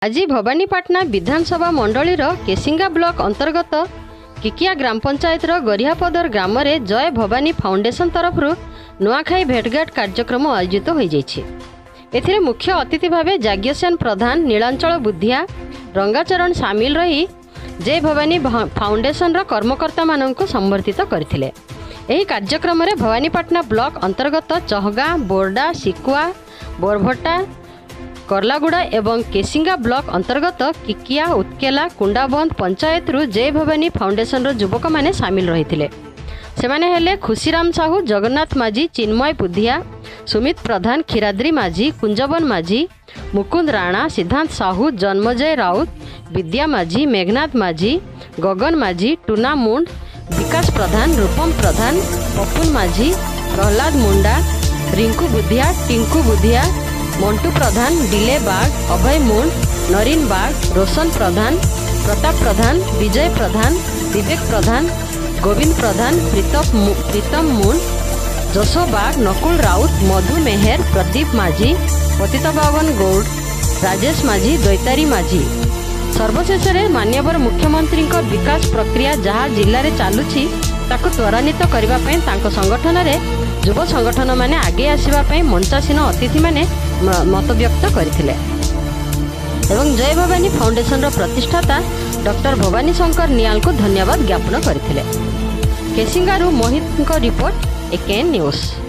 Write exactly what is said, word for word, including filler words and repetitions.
आज भवानीपाटना विधानसभा मंडलीर केसिंगा ब्लॉक अंतर्गत किकिया ग्राम पंचायत गरियापदर ग्राम में जय भवानी फाउंडेशन तरफ नुआखाई भेटघाट कार्यक्रम आयोजित हो जाए। मुख्य अतिथि भाव जाग्यसेन प्रधान नीलांचल बुद्धिया रंगाचरण सामिल रही जय भवानी फाउंडेशन कर्मकर्ता मानक संबर्धित करथिले। एही कार्यक्रम में भवानीपाटना ब्लॉक अंतर्गत चहगा बोर्डा सिकुआ बोरभट्टा करलागुड़ा एवं केसिंगा ब्लॉक अंतर्गत किकिया उत्केला कुंडाबंध पंचायत रु जय भवानी फाउंडेशन युवक माने सामिल रही। सेमाने हेले खुशीराम साहू जगन्नाथ माझी चिन्मय पुधिया सुमित प्रधान खीराद्री माझी कुंजबन माझी मुकुंद राणा सिद्धांत साहू जन्मजय राउत विद्या माझी मेघनाथ माझी गगन माझी टूना मुंड विकास प्रधान रूपम प्रधान पपुन माझी प्रहलाद मुंडा रिंकू बुधिया टिंकू बुधिया मंटू प्रधान डिले बाग अभय मुंड नरीन बाग रोशन प्रधान प्रताप प्रधान विजय प्रधान विवेक प्रधान गोविंद प्रधान प्रीतम प्रीतम मुंड जशो बाग नकुल राउत मधु मेहर प्रदीप माझी पतित पावन गौड़ राजेश माझी दैतारी माझी। सर्वशेष मान्यवर मुख्यमंत्री विकास प्रक्रिया जहाँ जिले में चलुछि ताकु त्वरान्वित करने संगठन में युव संगठन माने आगे आसवाई मंचासीन अतिथि माने मत व्यक्त करथिले एवं जय भवानी फाउंडेशन प्रतिष्ठाता डॉक्टर भवानी शंकर नियाल को धन्यवाद ज्ञापन करथिले। केसिंगारू मोहित रिपोर्ट एकेएन न्यूज।